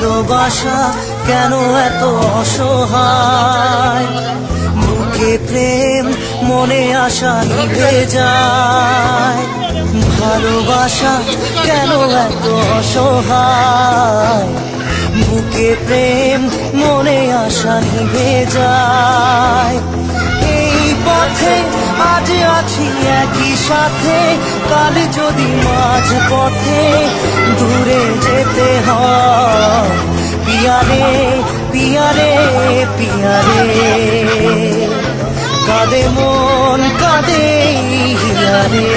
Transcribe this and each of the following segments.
ভালোবাসা কেন এত অসহায়, বুকে প্রেম মনে আশা নিভে যায়। ভালোবাসা কেন এত অসহায়, বুকে প্রেম মনে আশা নিভে যায়। এই পথে আজ আছি একই সাথে, কাল যদি মাঝ পথে দূরে যেতে হয়। পিয়ারে পিয়ারে পিয়ারে, কাঁদে মন কাঁদে হিয়ারে।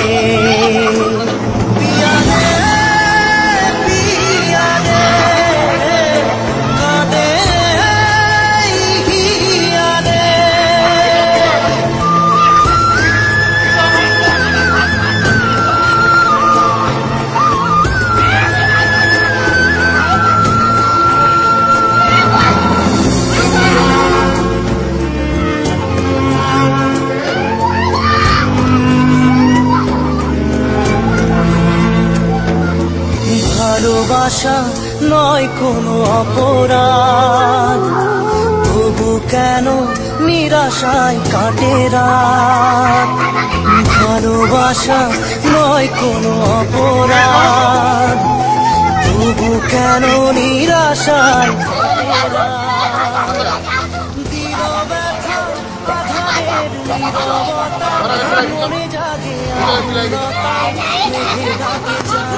ভালোবাসা নয় কোনো অপরাধ, তবু কেন নিরাশায় কাটে রাত। ভালোবাসা নয় কোনো অপরাধ, তবু কেন নিরাশায় কাটে রাত। দিল ব্যথা আধারের নীরবতা, মনে জাগে আকুলতা, মেঘে ডাকে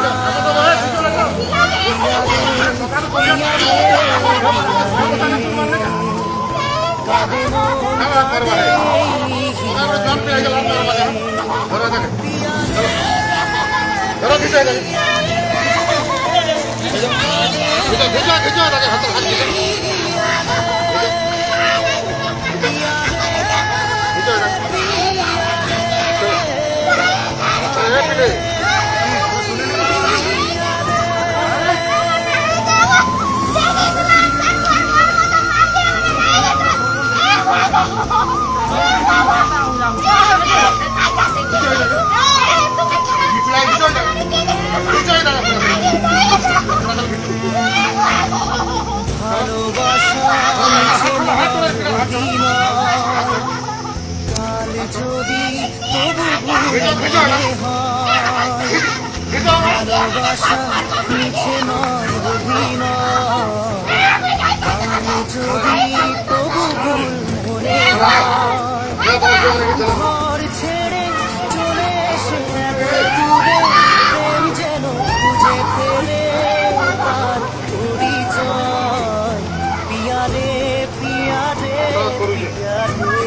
ভালোবাসা মিছে নয় অভিনয়, যদি তবু ভুল মনে হয়। ঘর ছেড়ে চলে এসে এত দূরে, প্রেম যেন খুঁজে ফেলে তার পরিচয়। পিয়ারে পিয়ারে পিয়ারে,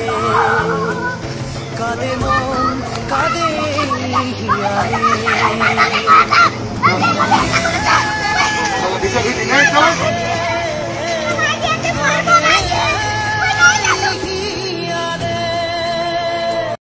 কাঁদে মন কাঁদে হিয়ারে।